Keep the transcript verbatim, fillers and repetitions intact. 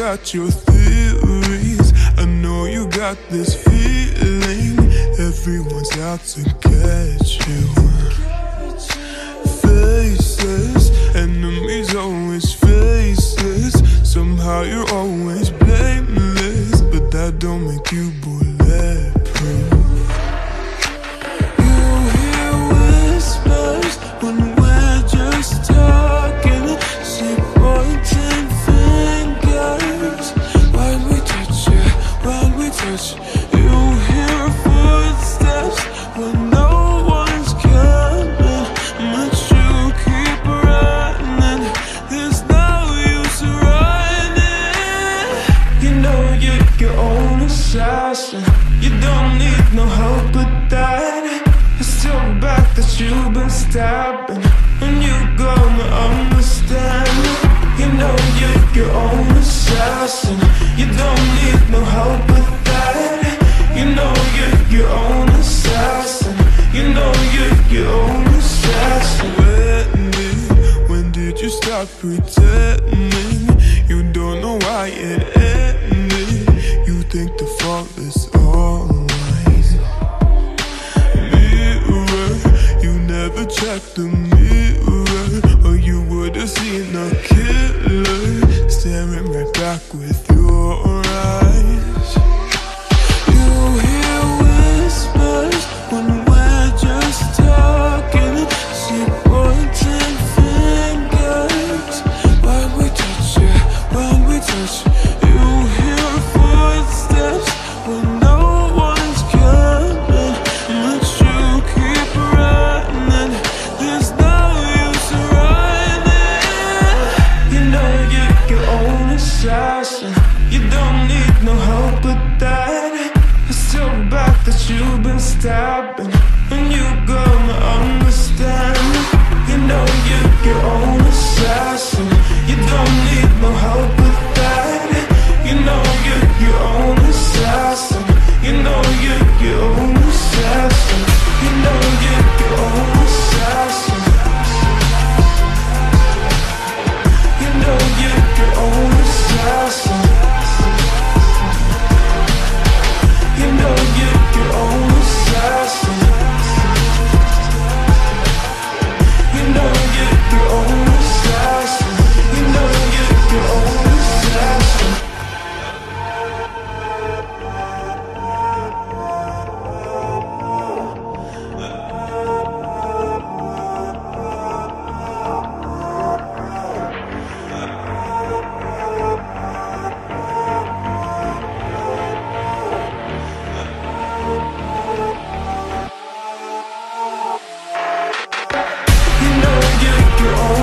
got your theories. I know you got this feeling everyone's out to catch you. Faces, enemies always faceless. Somehow you're always blameless, but that don't make you bulletproof. You hear whispers when we're just talking. See pointing fingers when we touch you, when we touch. You hear footsteps when no one's coming, but you keep running. There's no use running. You know you're your own assassin. You don't need no help with that. It's your back that you've been stabbing, and you're gonna understand. You know you're your own assassin. You don't need no help with that. You know you're your own assassin. You know you're your own assassin. When did, when did you stop pretending? You don't know why it ended. You think the fault is all mine. Mirror, you never checked the mirror, or you would've seen a killer staring right back with your eyes. You hear whispers when we're just talking. See pointing fingers when we touch you, when we touch. You hear footsteps when no one's coming, but you keep running. There's no use running. You know you're your own assassin. You don't need no help with that. It's your back that you've been stabbing, and you're gonna understand. You know you're your own assassin. You don't need no help with that. You know you're your own assassin. You know you're your own assassin. You know you're your own assassin. You know you're your own assassin. You know you're your own assassin. You know you're your own assassin. You know you're your own assassin. You know you're your own